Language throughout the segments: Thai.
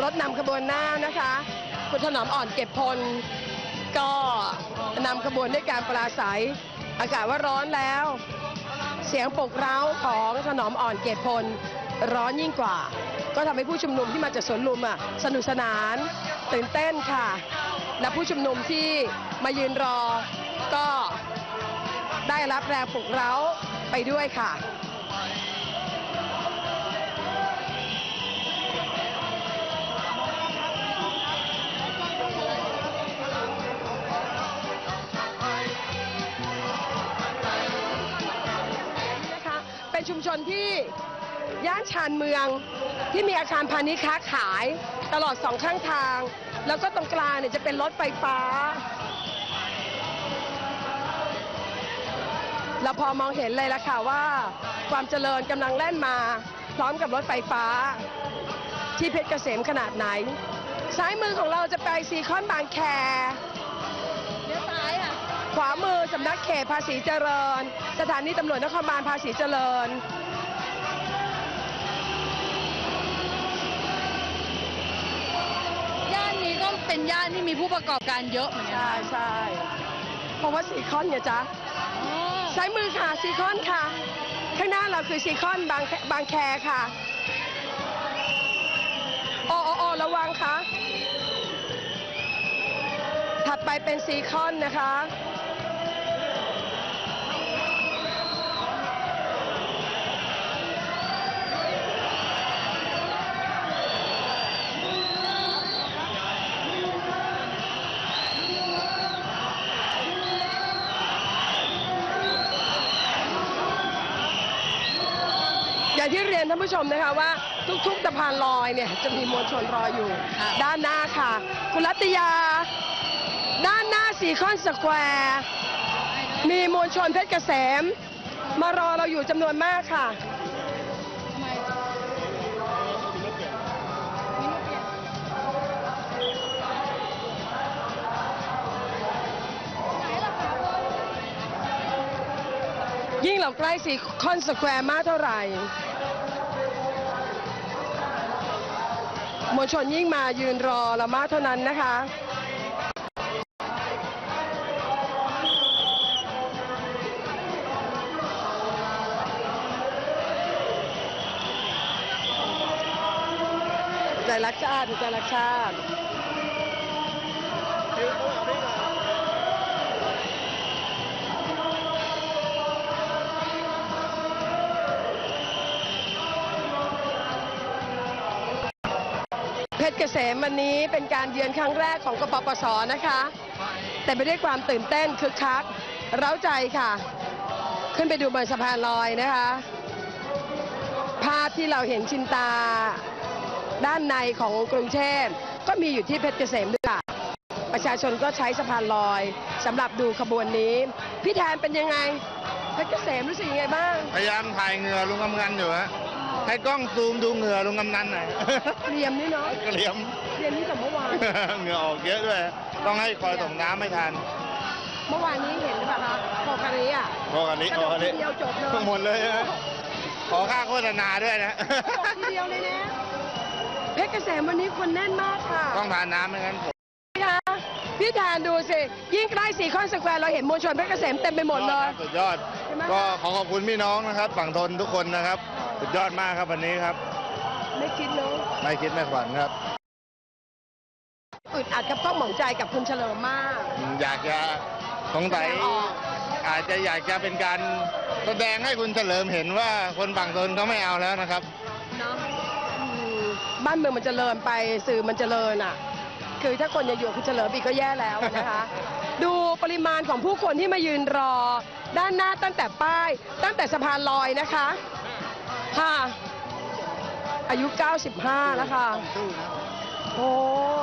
ถนำขบวนหน้านะคะคุณถนอมอ่อนเก็บพลก็นำขบวนด้วยการปราศัยอากาศว่าร้อนแล้วเสียงปลุกเร้าของถนอมอ่อนเก็บพลร้อนยิ่งกว่าก็ทำให้ผู้ชุมนุมที่มาจากสวนลุมสนุกสนานตื่นเต้นค่ะและผู้ชุมนุมที่มายืนรอก็ได้รับแรงปลุกเร้าไปด้วยค่ะเป็นชุมชนที่ย่านชานเมืองที่มีอาคารพาณิชย์ค้าขายตลอด2ข้างทางแล้วก็ตรงกลางเนี่ยจะเป็นรถไฟฟ้าเราพอมองเห็นเลยละค่ะว่าความเจริญกำลังแล่นมาพร้อมกับรถไฟฟ้าที่เพชรเกษมขนาดไหนซ้ายมือของเราจะไปซีคอนบางแคเลี้ยวซ้ายค่ะขวามือสำนักเขตภาษีเจริญสถานีตำรวจนครบาลภาษีเจริญย่านนี้ก็เป็นย่านที่มีผู้ประกอบการเยอะเหมือนกันใช่เพราะว่าซีคอนเนี่ยจ๊ะซ้ายมือค่ะซีคอนค่ะข้างหน้าเราคือซีคอนบางแคค่ะโอ้ระวังค่ะถัดไปเป็นซีคอนนะคะอย่างที่เรียนท่านผู้ชมนะคะว่าทุกๆสะพานลอยเนี่ยจะมีมวลชนรออยู่ด้านหน้าค่ะคุณรัตยาด้านหน้าซีคอนสแควร์มีมวลชนเพชรเกษมมารอเราอยู่จำนวนมากค่ะยิ่งเราใกล้ซีคอนสแควร์มากเท่าไหร่มวลชนยิ่งมายืนรอเรามากเท่านั้นนะคะใจรักชาติใจรักชาติเพชรเกษมวันนี้เป็นการเยือนครั้งแรกของกปปส.นะคะแต่ไปด้วยความตื่นเต้นคึกคักเร้าใจค่ะขึ้นไปดูบนสะพานลอยนะคะภาพที่เราเห็นชินตาด้านในของกรุงเทพก็มีอยู่ที่เพชรเกษมด้วยค่ะประชาชนก็ใช้สะพานลอยสำหรับดูขบวนนี้พี่แทนเป็นยังไงเพชรเกษมรู้สึกยังไงบ้างพยายามถ่ายเหงื่อลุงกำนันอยู่ฮะให้กล้องซูมดูเหงื่อลุงกำนันหน่อยเกรียมนี่เนาะเกรียมนี่แต่เมื่อวานเหงื่อออกเยอะด้วยต้องให้คอยส่งน้ำไม่ทันเมื่อวานนี้เห็นหรือเปล่าคะโคคาริโคคาริเดียวจบเลยหมดเลยขอค่าโฆษณาด้วยนะทีเดียวเลยนะเพชรเกษมวันนี้คนแน่นมากค่ะต้องทานน้ำไม่งั้นพี่แทนดูสิยิ่งใกล้ซีคอนสแควร์เราเห็นมวลชนเพชรเกษมเต็มไปหมดเลยสุดยอดก็ขอบคุณพี่น้องนะครับฝั่งทนทุกคนนะครับสุดยอดมากครับวันนี้ครับไม่คิดเนาะไม่คิดไม่ฝันครับอึดอัดกับข้องหมองใจกับคุณเฉลิมมากอยากจะสงสัยอาจจะอยากจะเป็นการแสดงให้คุณเฉลิมเห็นว่าคนฝั่งทนเขาไม่เอาแล้วนะครับเนาะบ้านเมืองมันเจริญไปสื่อมันเจริญอ่ะคือถ้าคนยังอยู่คุณเฉลิมอีกก็แย่แล้วนะคะดูปริมาณของผู้คนที่มายืนรอด้านหน้าตั้งแต่ป้ายตั้งแต่สะพานลอยนะคะค่ะอายุ95แล้วค่ะโอ้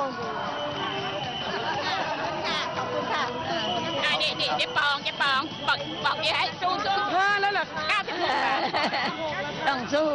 ขอบคุณค่ะนี่เจ๊ปองบอกยังไงสู้ 5แล้วเหรอ96ต้องสู้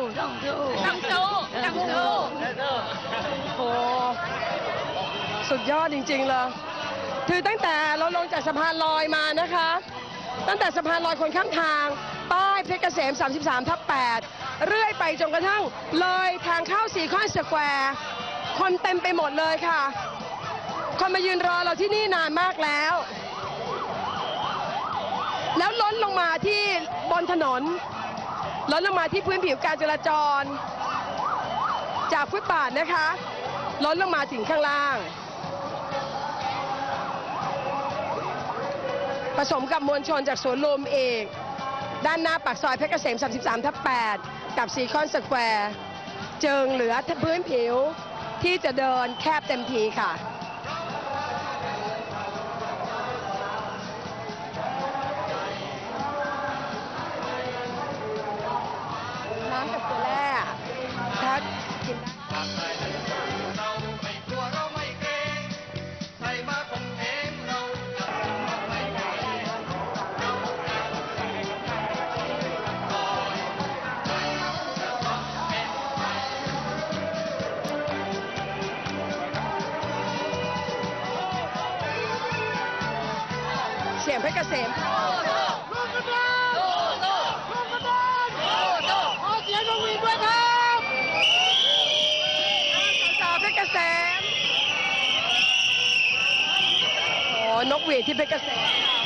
โอ้สุดยอดจริงๆเลยคือตั้งแต่เราลงจากสะพานลอยมานะคะตั้งแต่สะพานลอยคนข้ามทางป้ายเพชรเกษม 33/8 เรื่อยไปจนกระทั่งเลยทางเข้าซีคอนสแควร์คนเต็มไปหมดเลยค่ะ คนมายืนรอเราที่นี่นานมากแล้ว แล้วล้นลงมาที่บนถนน ล้นลงมาที่พื้นผิวการจราจร จากฟุตบาทนะคะ ล้นลงมาถึงข้างล่าง ผสมกับมวลชนจากสวนลุมเอกด้านหน้าปากซอยเพชรเกษม 33/8 กับซีคอนสแควร์เจิงเหลือพื้นผิวที่จะเดินแคบเต็มทีค่ะ น้ำกับเกลือแร่ถ้ากินได้ เสียงเพชรเกษมสาวเพชรเกษมโอ้นกหวีดที่เพชรเกษม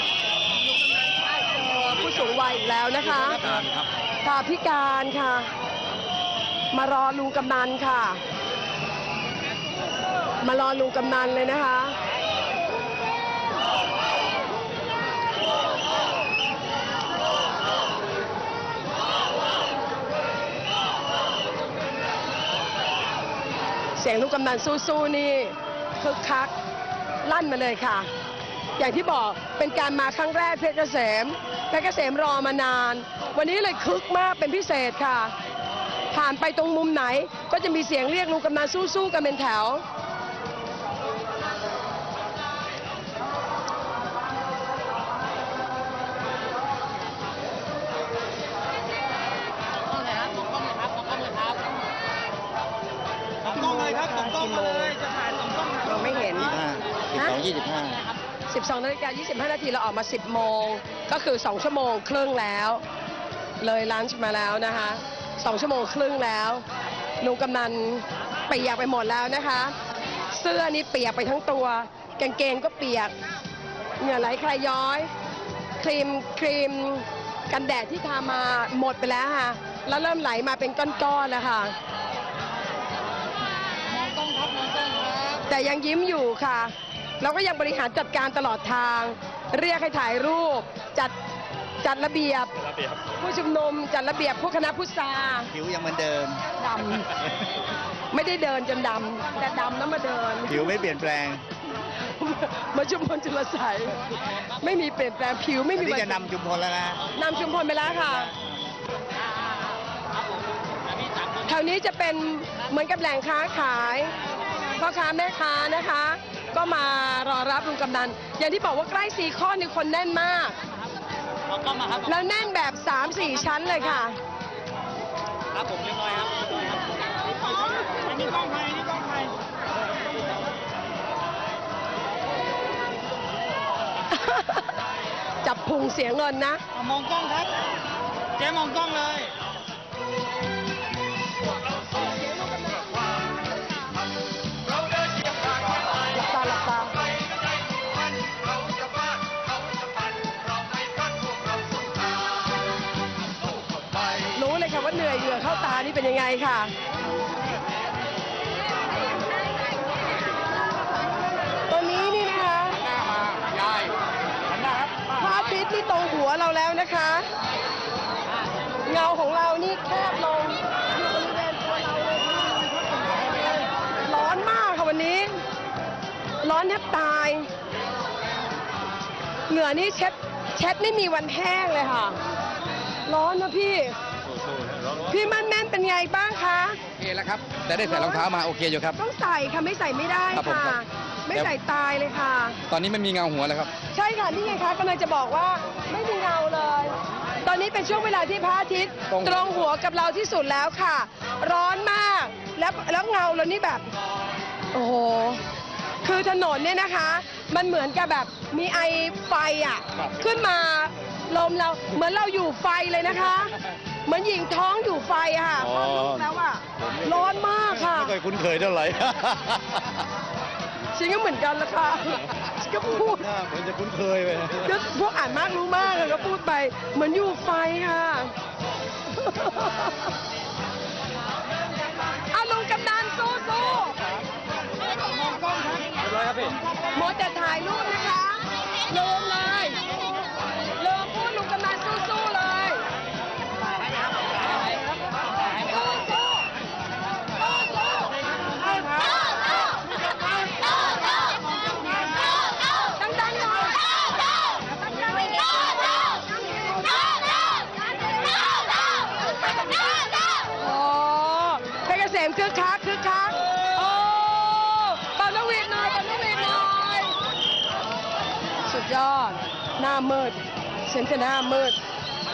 ผู้สูงวัยอีกแล้วนะคะค่ะพิการค่ะ มารอลุงกำนันค่ะ มารอลุงกำนันเลยนะคะ เสียงลูกกำนันสู้ๆนี่คึกคักลั่นมาเลยค่ะ อย่างที่บอกเป็นการมาครั้งแรกเพชรเกษมรอมานาน วันนี้เลยคึกมากเป็นพิเศษค่ะ ผ่านไปตรงมุมไหนก็จะมีเสียงเรียกลุงกำนันสู้ๆกันเป็นแถวกล้องเลยครับส่งกล้องมาเลยจะถ่ายส่งกล้องมาเราไม่เห็น 12 12 นาฬิกา 25 นาทีเราออกมา 10 โมง ก็คือ 2 ชั่วโมงครึ่งแล้ว เลยลันช์มาแล้วนะคะ 2 ชั่วโมงครึ่งแล้วลุงกำนันเปียกไปหมดแล้วนะคะ เสื้อนี่เปียกไปทั้งตัว กางเกงก็เปียก เหงื่อไหลใครย้อย ครีมกันแดดที่ทามาหมดไปแล้วค่ะ แล้วเริ่มไหลมาเป็นก้อนๆแล้วค่ะมองกล้องครับมองกล้องครับแต่ยังยิ้มอยู่ค่ะ เราก็ยังบริหารจัดการตลอดทาง เรียกให้ถ่ายรูป จัดระเบียบ ผู้ชุมนุมจัดระเบียบผู้คณะพุทธาผิวยังเหมือนเดิมดำ ไม่ได้เดินจนดำแต่ดำแล้วมาเดินผิวไม่เปลี่ยนแปลงมาชุมพลจุลไสยไม่มีเปลี่ยนแปลงผิวไม่อันมีนี้วันจะนำชุมพลแล้วนะนำชุมพลไปแล้วค่ะแถวนี้จะเป็นเหมือนกับแหล่งค้าขายพ่อค้าแม่ค้านะคะ ก็มารอรับลุงกำนันอย่างที่บอกว่าใกล้ซีคอนนี่คนแน่นมากมองกล้องมาครับแล้วแน่นแบบ 3-4 ชั้นเลยค่ะครับผมเรียบร้อยครับอันนี้กล้องใครอันนี้กล้องใครจับพุงเสียเงินนะมองกล้องครับเจ๊มองกล้องเลยหลับตารู้เลยค่ะว่าเหนื่อยเหงื่อเข้าตานี่เป็นยังไงค่ะ ตัวนี้นี่นะคะยายหันหน้าครับพระอาทิตย์ที่ตรงหัวเราแล้วนะคะ เงาของเรานี่แคบลงอยู่บริเวณตัวเราเลยค่ะร้อนมากค่ะวันนี้ ร้อนแทบตาย เหงื่อนี่เช็ดไม่มีวันแห้งเลยค่ะ ร้อนนะพี่ พี่มันแม่นเป็นไงบ้างคะโอเคแล้วครับ แต่ได้ใส่รองเท้ามาโอเคอยู่ครับต้องใส่ค่ะไม่ใส่ไม่ได้ครับผมค่ะครับไม่ใส่ตายเลยค่ะตอนนี้ไม่มีเงาหัวแล้วครับใช่ค่ะนี่ไงคะกำลังจะบอกว่าไม่มีเงาเลย ตอนนี้เป็นช่วงเวลาที่พระอาทิตย์ตรงหัวกับเราที่สุดแล้วค่ะ ร้อนมากแล้วเงาเรานี่แบบ โอ้โหคือถนนเนี่ยนะคะ มันเหมือนกับแบบมีไอไฟอ่ะ ขึ้นมาลมเราเหมือนเราอยู่ไฟเลยนะคะเหมือนหญิงท้องอยู่ไฟอะค่ะอ๋อพอลุกแล้วอะร้อนมากค่ะไม่ค่อยคุ้นเคยเท่าไหร่ฉันก็เหมือนกันละค่ะฉันก็พูดเหมือนจะคุ้นเคยไปก็พวกอ่านมากรู้มากอะก็พูดไปเหมือนอยู่ไฟค่ะเอาลุงกำนันสู้สู้หมดแต่ถ่ายรูปนะคะลืมเลยลืมพูดลุงกำนันสู้สู้เลยสู้สู้สู้สู้ดังๆหน่อยโอ้เพชรเกษมคึกคักคึกคักโอ้เป่านกหวีดหน่อยเป่านกหวีดหน่อยสุดยอดหน้ามืดฉันจะหน้ามืด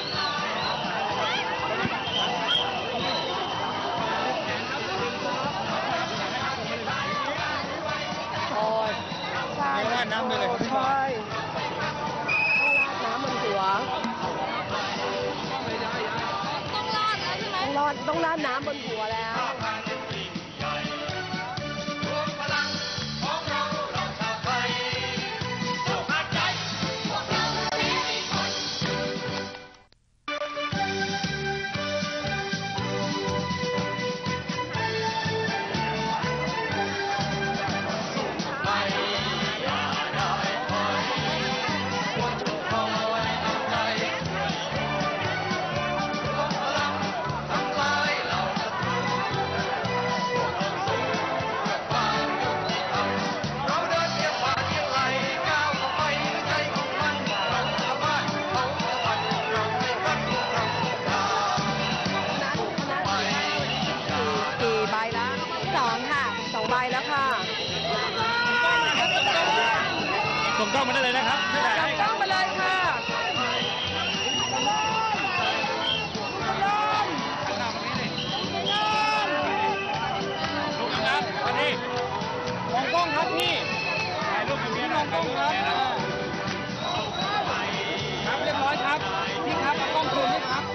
โอ้ยใช่ราดน้ำไปเลยใช่ต้องราดน้ำบนหัวต้องราดน้ำบนหัวแล้ว กี่ใบแล้ว2 ค่ะ 2 ใบแล้วค่ะส่งกล้องมาได้เลยนะครับไม่ได้จับต้องมาเลยค่ะลูกครับมาดิมองกล้องครับพี่ถ่ายรูปกับเมียหน่อยมองกล้องครับครับเรียบร้อยครับพี่ครับเอากล้องคืนด้วยครับ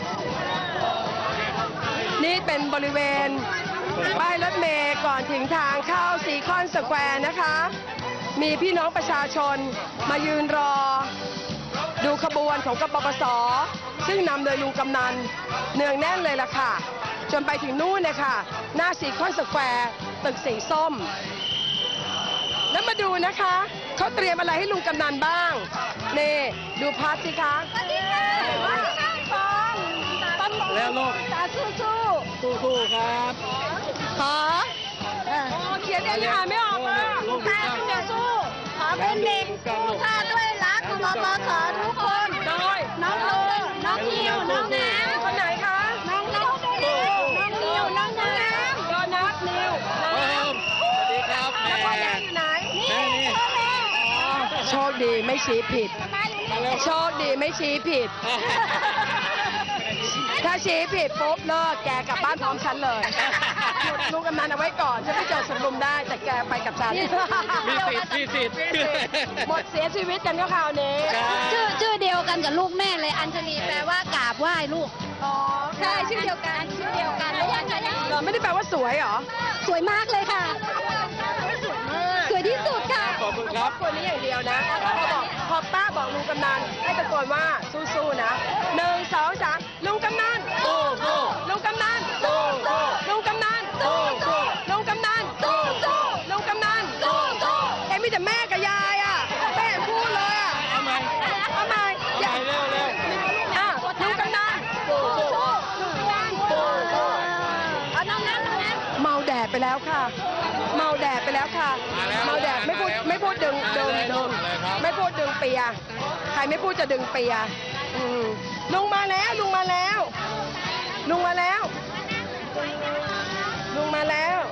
นี่เป็นบริเวณป้ายรถเมล์ก่อนถึงทางเข้าซีคอนสแควร์นะคะ มีพี่น้องประชาชนมายืนรอ ดูขบวนของกปปส.ซึ่งนำโดยลุงกำนันเนืองแน่นเลยล่ะค่ะ จนไปถึงนู่นเลยค่ะ หน้าซีคอนสแควร์ตึกสีส้ม แล้วมาดูนะคะเขาเตรียมอะไรให้ลุงกำนันบ้างนี่ดูพัดสิคะแล้วลูกตาสู้สู้สู้ครับขอเขียนเองอ่านไม่ออกอ่ะตาจะสู้ขอเป็นเด็กสู้ชาติด้วยรักกปปสทุกคนโดยน้องลูกน้องนิวน้องน้ำคนไหนคะน้องนิวน้องน้ำโดนัทนิวแล้วพ่อแดงอยู่ไหนโชคดีไม่ชี้ผิดโชคดีไม่ชี้ผิด ถ้าชี้ผิดปุ๊บเลิกแกกลับบ้านพร้อมฉันเลยหยุดลุงกำนันเอาไว้ก่อนจะไปเจอสมรุมได้แต่แกไปกับฉันมีสิทธิ์หมดเสียชีวิตกันก็คราวนี้ชื่อเดียวกันกับลูกแม่เลยอัญชลีแปลว่ากราบไหว้ลูกอ๋อใช่ชื่อเดียวกันแล้วอัญชลีเหรอไม่ได้แปลว่าสวยเหรอสวยมากเลยค่ะ สวยที่สุดค่ะขอบคุณครับคนนี้อย่างเดียวนะพอป้าบอกลุงกำนันให้ตะโกนว่าสู้ๆนะ1 2 3ลุงกำนันสู้ลุงกำนันสู้ลุงกำนันสู้ลุงกำนันสู้ลุงกำนันสู้เอ็มมีแต่แม่กับยายอ่ะแม่พูดเลยอ่ะเอาไหมทำไมเอาไหมเร็วอ่ะลุงกำนันสู้ลุงกำนันสู้เอาน้องนั้นเมาแดดไปแล้วค่ะ เมาแดดไปแล้วค่ะ เมาแดดไม่พูดดึงไม่พูดดึงเปียใครไม่พูดจะดึงเปียลุงมาแล้วลุงมาแล้วลุงมาแล้วลุงมาแล้ว